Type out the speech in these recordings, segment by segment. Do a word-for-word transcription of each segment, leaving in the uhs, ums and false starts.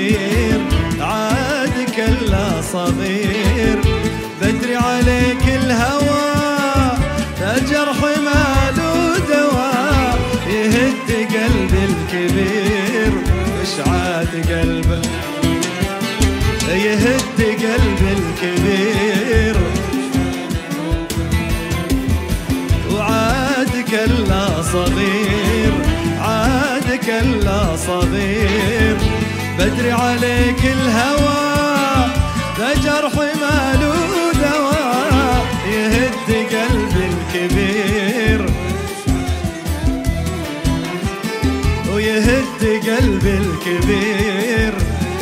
صغير عاد كلا صغير، بدري عليك الهوى ذا جرح ما له دواء، يهد قلبي الكبير وش عاد قلبه، يهد قلبي الكبير وعاد كلا صغير عاد كلا صغير، بدري عليك الهوى ذا جرح ما له دواء، يهد قلبي الكبير ويهد قلبي الكبير.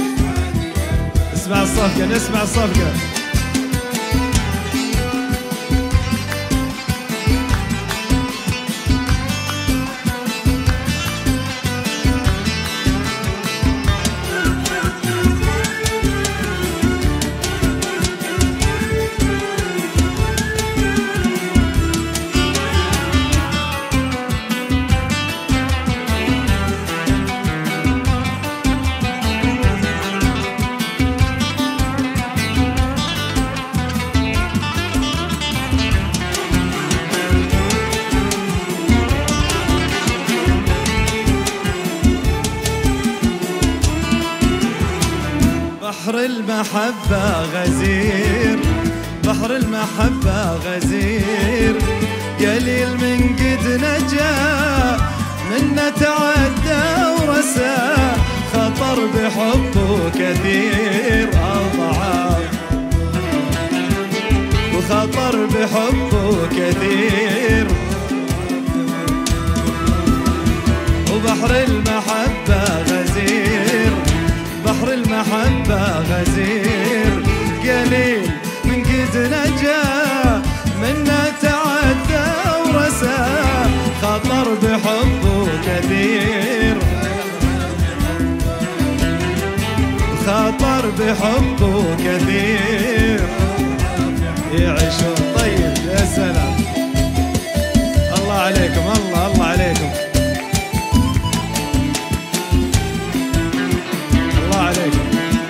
اسمع الصفقة نسمع الصفقة. بحر المحبة غزير بحر المحبة غزير، قليل من قد نجا منا تعدى ورسى، خطر بحبه كثير أضعاف وخطر بحبه كثير، وبحر المحبة غزير بحر المحبة غزير، قليل من قد نجا منا تعدى ورسى، خطر بحبه كثير خطر بحبه كثير. يعيشون طيب يا سلام، الله عليكم الله الله عليكم الله عليكم.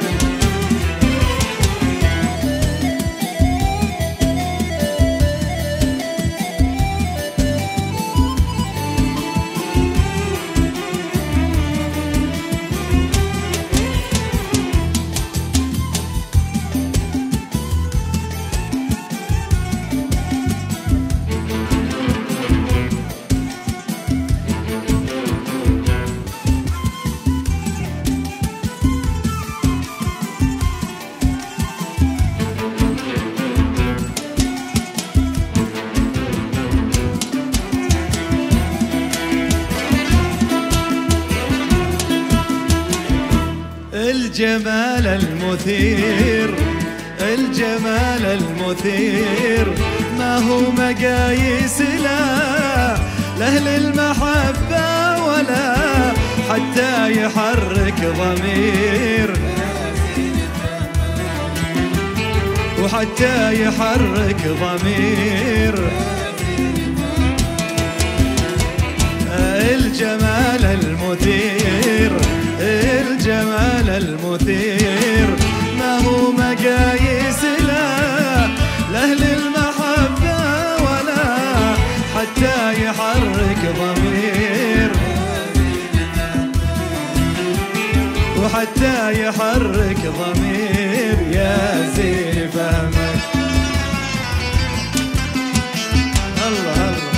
الجمال المثير الجمال المثير، ما هو مقاييس لا لأهل المحبة ولا حتى يحرك ضمير، وحتى يحرك ضمير. الجمال المثير الجمال المثير، ما هو مقاييس لا لأهل المحبة ولا حتى يحرك ضمير، وحتى يحرك ضمير. يا زين فهمك الله الله.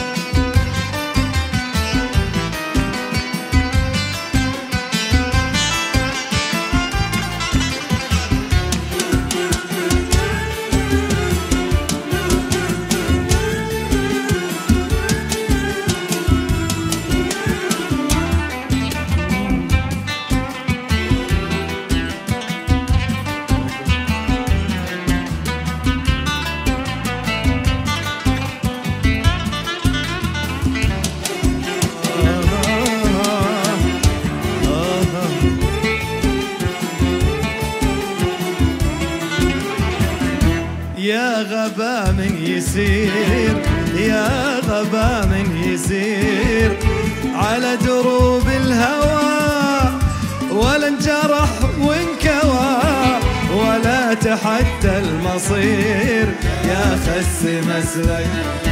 يا غبا من يسير يا غبا من يسير على دروب الهوى، ولا انجرح وانكوى ولا تحدى المصير يا خس مسلك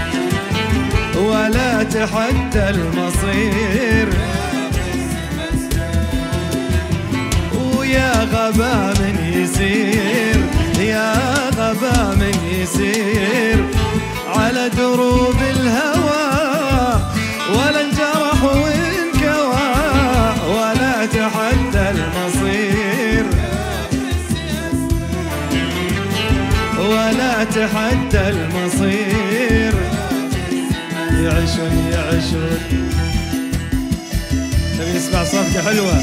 ولا تحدى المصير ويا غبا من يسير يا غبا من يسير على دروب الهوى ولا انجرح وانكوى ولا تحدى المصير ولا تحدى المصير يعيشون يعيشون. نبي نسمع صفقة حلوة.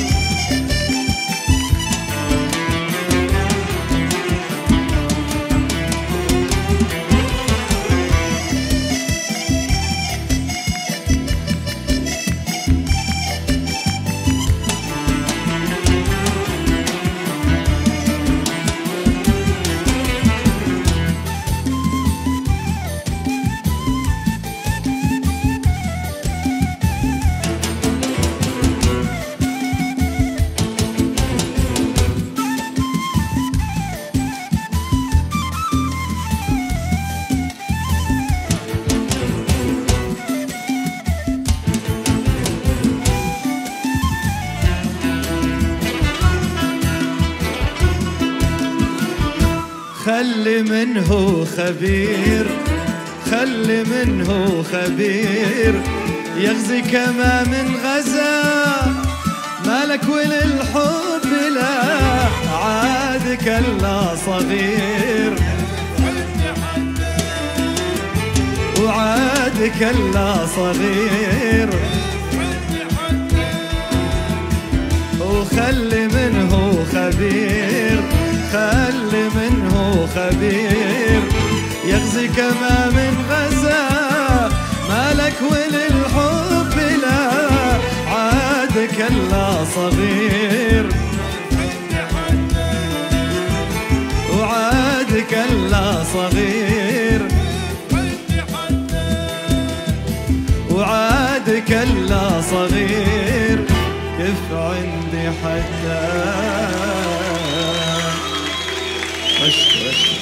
خلي منه خبير خلي منه خبير يغزي كما من غزا مالك وللحب لا عاد كلا صغير وعاد كلا صغير وخلي منه خبير خلي منه خبير يغزي كما من غزا مالك وللحب لا عاد كلا صغير وعاد كلا صغير وعاد كلا صغير كيف عندي حتى